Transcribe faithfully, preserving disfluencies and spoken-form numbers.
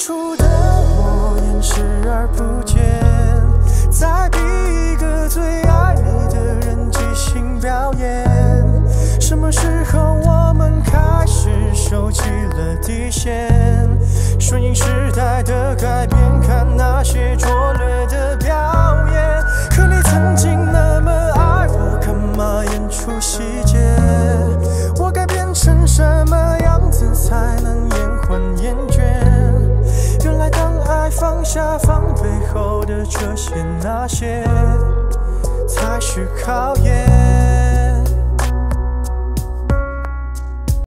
初的我掩视而不见，再逼一个最爱你的人即兴表演。什么时候我们开始收起了底线？顺应时代的改变，看那些拙劣的表演。可你曾经那么爱我，干嘛演出细节？我该变成什么样子才能延缓厌倦？原来当爱放下防备后的这些那些，才是考验。